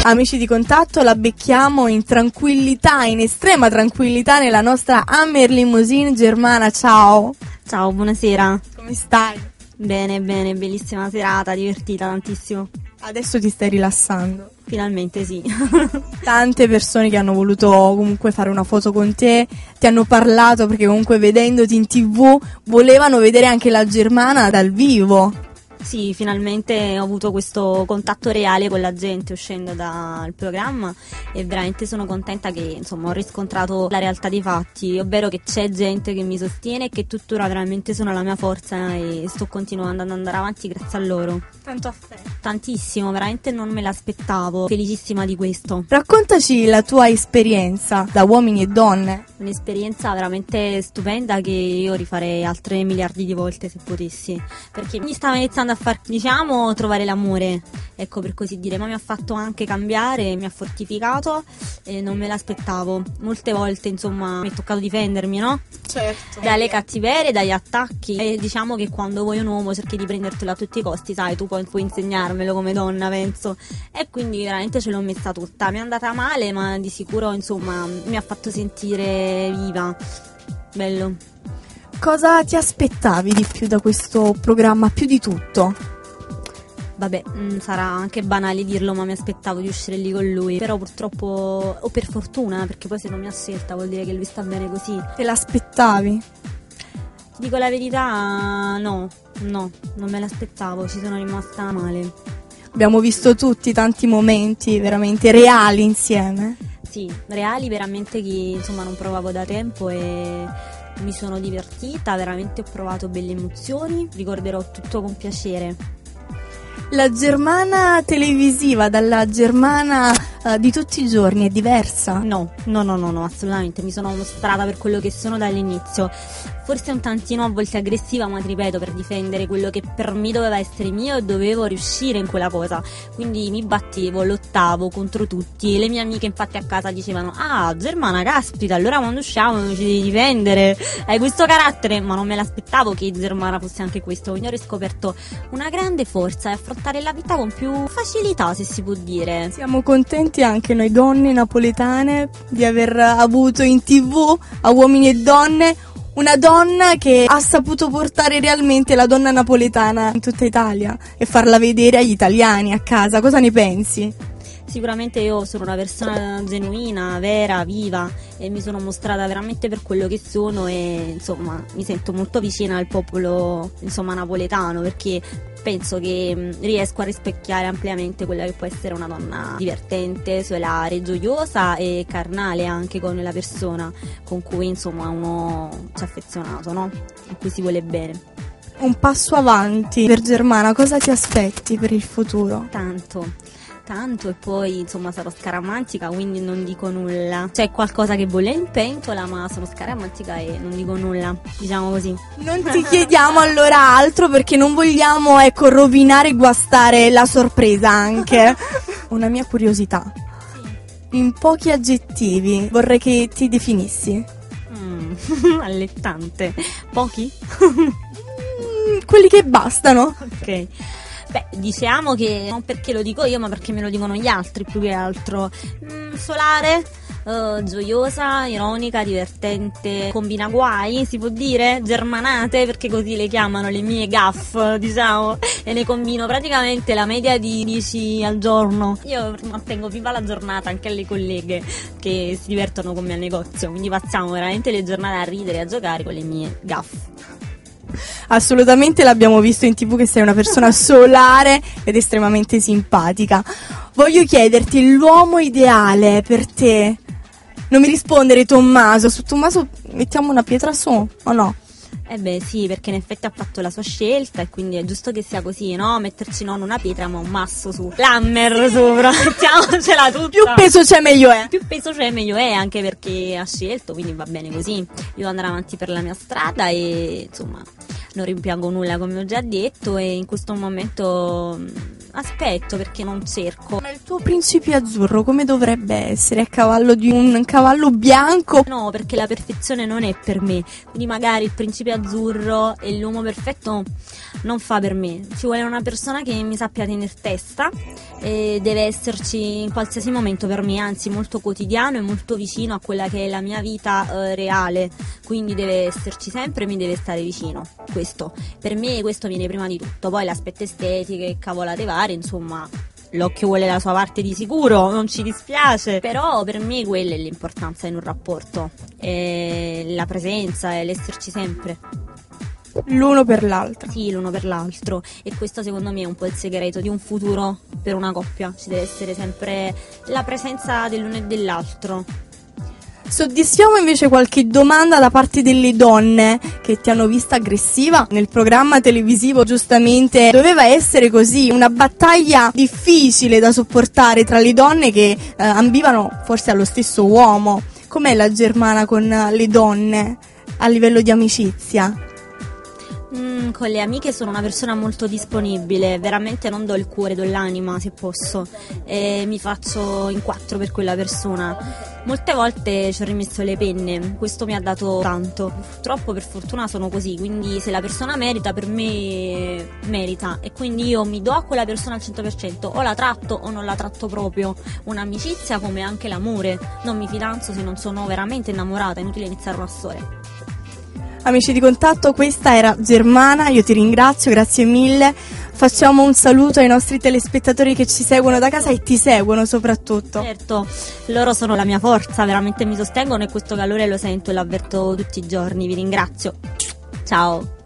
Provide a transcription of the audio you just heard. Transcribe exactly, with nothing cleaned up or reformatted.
Amici di Contatto, la becchiamo in tranquillità, in estrema tranquillità nella nostra Hammer Limousine. Germana, ciao. Ciao, buonasera. Come stai? Bene, bene, bellissima serata, divertita tantissimo. Adesso ti stai rilassando? Finalmente sì. Tante persone che hanno voluto comunque fare una foto con te, ti hanno parlato perché comunque vedendoti in tv volevano vedere anche la Germana dal vivo. Sì, finalmente ho avuto questo contatto reale con la gente uscendo dal programma e veramente sono contenta che insomma ho riscontrato la realtà dei fatti, ovvero che c'è gente che mi sostiene e che tuttora veramente sono la mia forza e sto continuando ad andare avanti grazie a loro. Tanto affetto. Tantissimo, veramente non me l'aspettavo, felicissima di questo. Raccontaci la tua esperienza da uomini e donne. Un'esperienza veramente stupenda che io rifarei altre miliardi di volte se potessi, perché mi stava iniziando a far, diciamo, trovare l'amore, ecco, per così dire, ma mi ha fatto anche cambiare, mi ha fortificato e non me l'aspettavo. Molte volte, insomma, mi è toccato difendermi, no? Certo. Dalle cattiverie, dagli attacchi, e diciamo che quando vuoi un uomo cerchi di prendertelo a tutti i costi, sai, tu puoi, puoi insegnarmelo come donna, penso, e quindi veramente ce l'ho messa tutta. Mi è andata male, ma di sicuro, insomma, mi ha fatto sentire viva. Bello. Cosa ti aspettavi di più da questo programma, più di tutto? Vabbè, mh, sarà anche banale dirlo, ma mi aspettavo di uscire lì con lui. Però purtroppo, o per fortuna, perché poi se non mi ha scelta vuol dire che lui sta bene così. Te l'aspettavi? Dico la verità, no, no, non me l'aspettavo, ci sono rimasta male. Abbiamo visto tutti tanti momenti veramente reali insieme. Sì, reali veramente che insomma non provavo da tempo e mi sono divertita, veramente ho provato belle emozioni, ricorderò tutto con piacere. La Germana televisiva dalla Germana uh, di tutti i giorni è diversa? No, no, no, no, no, assolutamente, mi sono mostrata per quello che sono dall'inizio. Forse un tantino a volte aggressiva, ma ti ripeto, per difendere quello che per me doveva essere mio e dovevo riuscire in quella cosa. Quindi mi battevo, lottavo contro tutti. Le mie amiche infatti a casa dicevano: ah, Germana, caspita, allora quando usciamo ci devi difendere, hai questo carattere. Ma non me l'aspettavo che Germana fosse anche questo. Quindi ho riscoperto una grande forza e affrontare la vita con più facilità, se si può dire. Siamo contenti anche noi donne napoletane di aver avuto in tv a Uomini e Donne una donna che ha saputo portare realmente la donna napoletana in tutta Italia e farla vedere agli italiani a casa. Cosa ne pensi? Sicuramente io sono una persona genuina, vera, viva e mi sono mostrata veramente per quello che sono e insomma mi sento molto vicina al popolo insomma napoletano, perché penso che mh, riesco a rispecchiare ampiamente quella che può essere una donna divertente, solare, gioiosa e carnale anche con la persona con cui insomma uno ci è affezionato, no? A cui si vuole bene. Un passo avanti per Germana, cosa ti aspetti per il futuro? Tanto. Tanto e poi insomma sarò scaramantica, quindi non dico nulla. C'è qualcosa che bolle in pentola, ma sono scaramantica e non dico nulla, diciamo così. Non ti chiediamo allora altro perché non vogliamo, ecco, rovinare e guastare la sorpresa anche. Una mia curiosità. In pochi aggettivi vorrei che ti definissi. Mm, allettante. Pochi? mm, quelli che bastano. Ok. Beh, diciamo che non perché lo dico io, ma perché me lo dicono gli altri più che altro. Mm, solare, uh, gioiosa, ironica, divertente, combina guai, si può dire? Germanate, perché così le chiamano le mie gaff, diciamo, e ne combino praticamente la media di dieci al giorno. Io mantengo viva la giornata anche alle colleghe che si divertono con me al negozio, quindi passiamo veramente le giornate a ridere e a giocare con le mie gaff. Assolutamente, l'abbiamo visto in tv che sei una persona solare ed estremamente simpatica. Voglio chiederti l'uomo ideale per te. Non mi rispondere Tommaso, su Tommaso mettiamo una pietra su o no? Eh beh sì, perché in effetti ha fatto la sua scelta e quindi è giusto che sia così, no? Metterci non una pietra ma un masso su, l'hammer sopra, mettiamocela tutta. Più peso c'è meglio è. Più peso c'è meglio è, anche perché ha scelto, quindi va bene così. Io devo andare avanti per la mia strada e insomma non rimpiango nulla come ho già detto e in questo momento aspetto perché non cerco. Ma il tuo principe azzurro come dovrebbe essere? A cavallo di un cavallo bianco? No, perché la perfezione non è per me, quindi magari il principe azzurro e l'uomo perfetto non fa per me. Ci vuole una persona che mi sappia tenere testa e deve esserci in qualsiasi momento per me, anzi molto quotidiano e molto vicino a quella che è la mia vita eh, reale, quindi deve esserci sempre e mi deve stare vicino. Questo, per me questo viene prima di tutto, poi l'aspetto estetico e cavolate varie, insomma l'occhio vuole la sua parte di sicuro, non ci dispiace, però per me quella è l'importanza in un rapporto, e la presenza e l'esserci sempre. L'uno per l'altro. Sì, l'uno per l'altro, e questo secondo me è un po' il segreto di un futuro per una coppia, ci deve essere sempre la presenza dell'uno e dell'altro. Soddisfiamo invece qualche domanda da parte delle donne che ti hanno vista aggressiva nel programma televisivo. Giustamente doveva essere così, una battaglia difficile da sopportare tra le donne che eh, ambivano forse allo stesso uomo. Com'è la Germana con le donne a livello di amicizia? Mm, con le amiche sono una persona molto disponibile, veramente non do il cuore, do l'anima se posso, e mi faccio in quattro per quella persona. Molte volte ci ho rimesso le penne, questo mi ha dato tanto. Purtroppo, per fortuna sono così, quindi se la persona merita, per me merita, e quindi io mi do a quella persona al cento per cento, o la tratto o non la tratto proprio. Un'amicizia come anche l'amore, non mi fidanzo se non sono veramente innamorata, è inutile iniziare una storia. Amici di Contatto, questa era Germana, io ti ringrazio, grazie mille. Facciamo un saluto ai nostri telespettatori che ci seguono da casa e ti seguono soprattutto. Certo, loro sono la mia forza, veramente mi sostengono e questo calore lo sento e lo avverto tutti i giorni, vi ringrazio. Ciao.